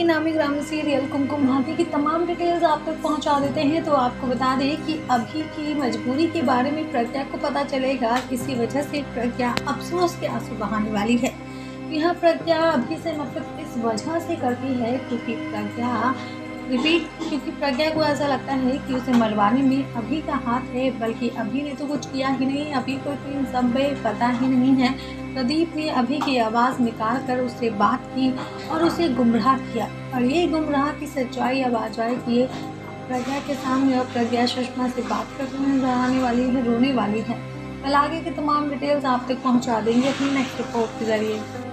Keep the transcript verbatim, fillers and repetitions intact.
नामी ग्रामी सीरियल कुमकुम भाग्य की तमाम डिटेल्स आप तक पहुंचा देते हैं। तो आपको बता दें कि अभी की मजबूरी के बारे में प्रज्ञा को पता चलेगा, इसी वजह से प्रज्ञा अफसोस के आंसू बहाने वाली है। यह प्रज्ञा अभी से नफरत इस वजह से करती है क्योंकि प्रज्ञा रिपीट क्योंकि प्रज्ञा को ऐसा लगता है कि उसे मरवाने में अभी का हाथ है, बल्कि अभी ने तो कुछ किया ही नहीं, अभी को तो इन सब में पता ही नहीं है। प्रदीप ने अभी की आवाज़ निकाल कर उससे बात की और उसे गुमराह किया, और ये गुमराह की सच्चाई अब आ जाएगी प्रज्ञा के सामने, और प्रज्ञा सुषमा से बात करते नजर आने वाली है, रोने वाली है। कल आगे के तमाम डिटेल्स आप तक पहुँचा देंगे अपनी नेक्स्ट रिपोर्ट के जरिए।